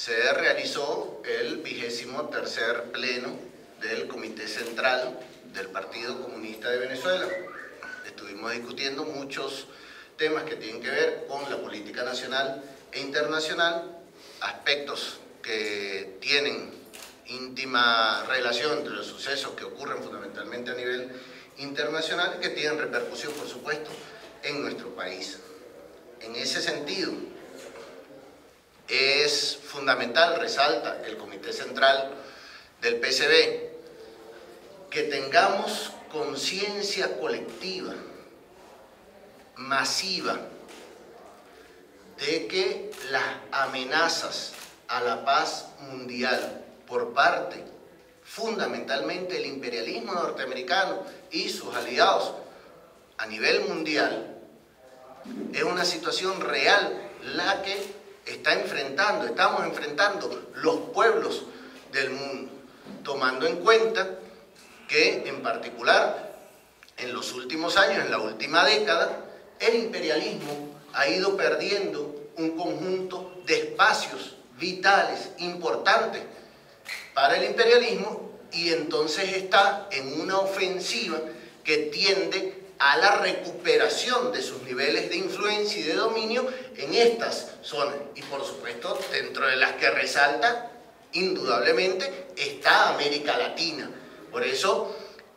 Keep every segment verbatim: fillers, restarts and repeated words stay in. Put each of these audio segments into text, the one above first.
se realizó el vigésimo tercer pleno del Comité Central del Partido Comunista de Venezuela. Estuvimos discutiendo muchos temas que tienen que ver con la política nacional e internacional, aspectos que tienen íntima relación entre los sucesos que ocurren fundamentalmente a nivel internacional y que tienen repercusión, por supuesto, en nuestro país. En ese sentido, es fundamental, resalta el Comité Central del P C B, que tengamos conciencia colectiva, masiva, de que las amenazas a la paz mundial por parte fundamentalmente del imperialismo norteamericano y sus aliados a nivel mundial es una situación real la que está enfrentando, estamos enfrentando los pueblos del mundo, tomando en cuenta que en particular en los últimos años, en la última década, el imperialismo ha ido perdiendo un conjunto de espacios vitales, importantes para el imperialismo, y entonces está en una ofensiva que tiende a la recuperación de sus niveles de influencia y de dominio en estas zonas. Y por supuesto, dentro de las que resalta, indudablemente, está América Latina. Por eso,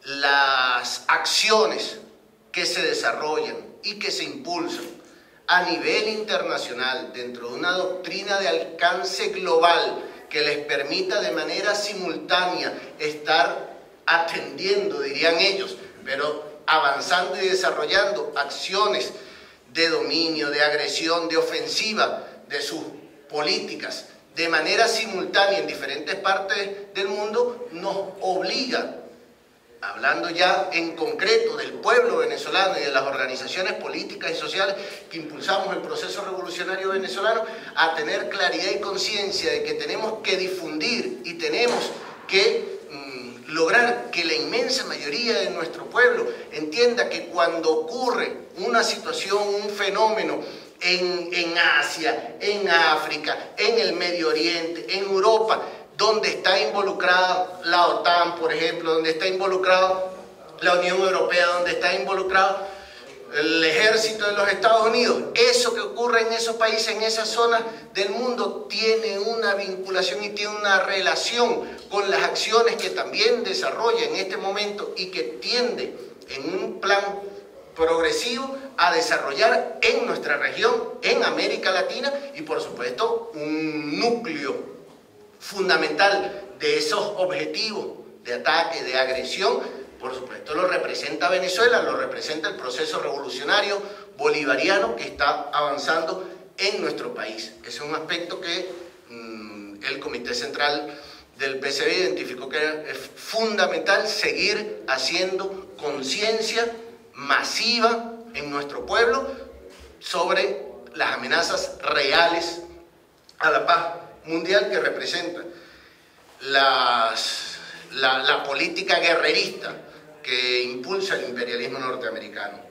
las acciones que se desarrollan y que se impulsan a nivel internacional dentro de una doctrina de alcance global que les permita de manera simultánea estar atendiendo, dirían ellos, pero avanzando y desarrollando acciones de dominio, de agresión, de ofensiva de sus políticas de manera simultánea en diferentes partes del mundo, nos obliga, hablando ya en concreto del pueblo venezolano y de las organizaciones políticas y sociales que impulsamos el proceso revolucionario venezolano, a tener claridad y conciencia de que tenemos que difundir y tenemos que mmm, lograr que la inmensa mayoría de nuestro pueblo entienda que cuando ocurre una situación, un fenómeno en, en Asia, en África, en el Medio Oriente, en Europa, donde está involucrada la OTAN, por ejemplo, donde está involucrada la Unión Europea, donde está involucrado el ejército de los Estados Unidos. Eso que ocurre en esos países, en esas zonas del mundo, tiene una vinculación y tiene una relación con las acciones que también desarrolla en este momento y que tiende en un plan progresivo a desarrollar en nuestra región, en América Latina, y por supuesto un núcleo fundamental de esos objetivos de ataque, de agresión, por supuesto lo representa Venezuela, lo representa el proceso revolucionario bolivariano que está avanzando en nuestro país. Ese es un aspecto que mmm, el Comité Central del P C B identificó que es fundamental seguir haciendo conciencia masiva en nuestro pueblo sobre las amenazas reales a la paz mundial que representa las, la, la política guerrerista que impulsa el imperialismo norteamericano.